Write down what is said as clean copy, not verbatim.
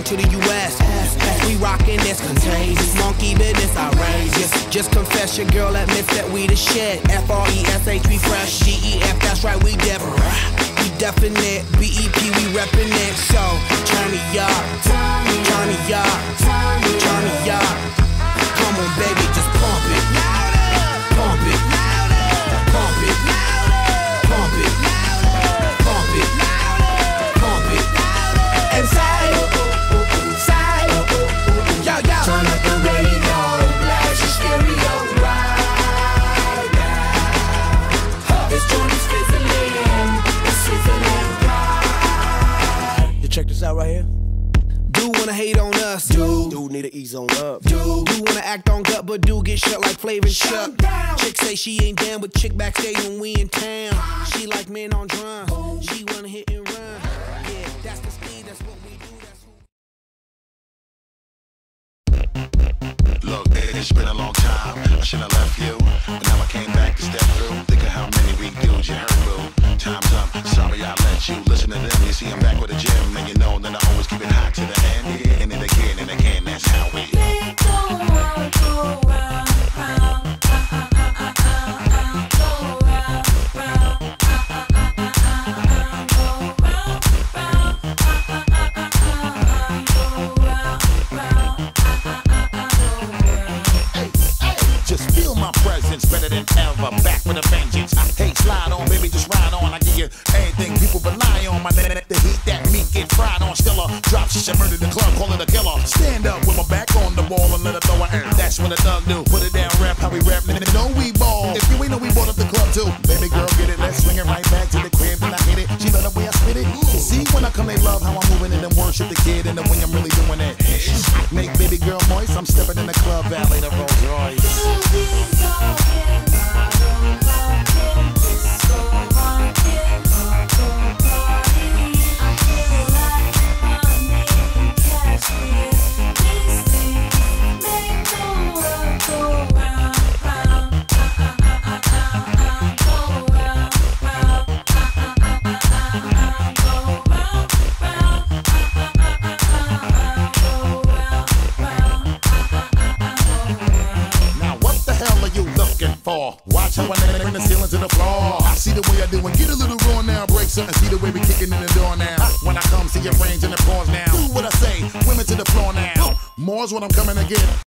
to the US. We rockin' this contagious, monkey business outrageous. Just confess your girl admits that we the shit. F-R-E-S-H, we fresh. G-E-F, that's right, we different. We definite, B-E-P, we reppin' it. So, turn me up, turn me up, turn me up. Come on, baby, just pump it. Pump it, pump it, pump it, pump it, pump it. And say, yo, yo. Turn up the radio, blast your stereo right now. This joint is fizzling, it's sizzling right. You check this out right here. Do wanna hate on us, do need to ease on up. Do wanna act on gut, but do get shut like Flavor and Chuck. Chick say she ain't down with chick backstage when we in town. She like men on drum, she wanna hit and run. Yeah, that's the speed, that's what we do, that's who. Look, it's been a long time, I shouldn't have left you. And now I came back to step through. Think of how many we do, you heard, boo. Time's up, sorry I let you listen to them. You see I'm back with a gym, and you know that I always keep it hot to the end. Yeah, and then again, that's how we Go round, round, go round, round, just feel my presence better than ever. Back with a vengeance. Hey, slide on, baby, just ride on. I give you anything people rely on. My net, the heat that meat get fried on. Still a drop, she murder the club, call it a killer. Stand up with my back on the wall and let her throw her. That's what a thug do. Put it down, rap how we rap, and know we ball. If you ain't know, we bought up the club too. Baby girl, get it, let's swing it right back to the crib, and I hit it. She love the way I spit it. See when I come, they love how I'm moving and then worship the kid, and then when I'm really doing it. Make baby girl moist. I'm stepping in the club, valet the Rolls Royce. Watch how I bring the ceiling to the floor. I see the way I do and get a little raw now. Break something, see the way we kicking in the door now. When I come, see your brains and the pause now. Do what I say, women to the floor now. More's what I'm coming to get.